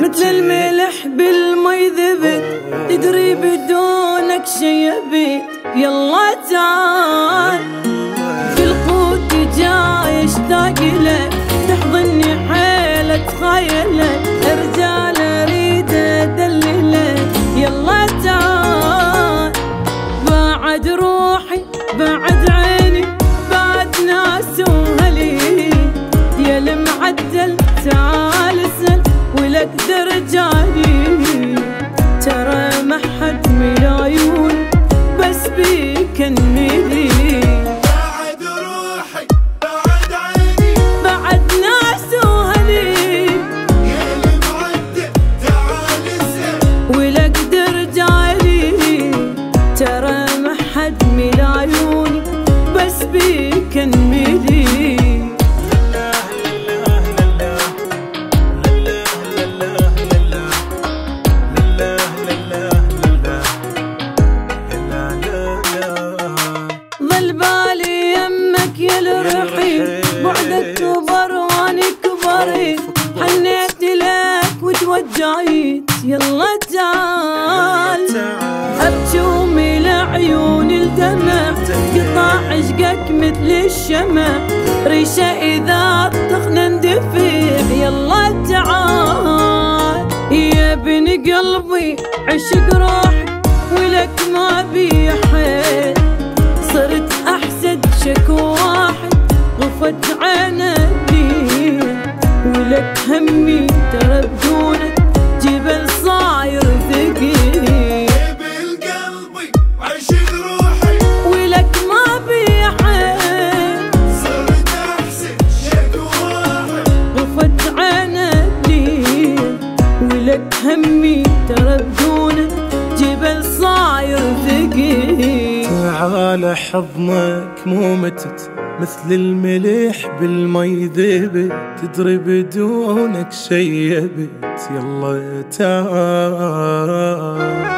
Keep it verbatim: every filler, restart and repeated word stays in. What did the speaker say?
مثل الملح بالمي ذبت، تدري بدونك شي يبيت. يلا تعال في القوت جاي اشتاق لك، تحضني حيل اتخيلك، رجال اريد ادللك. يلا تعال بعد روحي بعد عيني بعد ناس وهلي، يا المعدل تعال اسأل ولك درجالي. ترى ما حد من عيوني بس بيك انملي، بعد روحي بعد عيني بعد ناس وهلي، يا المعدل تعال اسأل ولك درجالي. ترى ما حد من عيوني بس بيك انملي. ظل بالي يمك يا الرحيم، بعدك كبر واني كبري، حنيت لك وتوجعيت. يلا تعال ارجومي لعيون الدمع، قطع عشقك مثل الشمع، ريشه اذا طخنا ندفع. يلا تعال يا ابن قلبي عشق روحي ولك ما بي حيل، صرت احسد شكو واحد غفت عيني، ولك همي ترى بدونك جبل صاير ثقيل. بالقلبي عشق روحي ولك ما بي حيل، صرت احسن شكو واحد غفت عيني، ولك همي ترى بدونك جبل صاير ثقيل. تعال حضنك مو متت، مثل الملح بالمي ذبت، تدري بدونك شي يبت. يلا تعال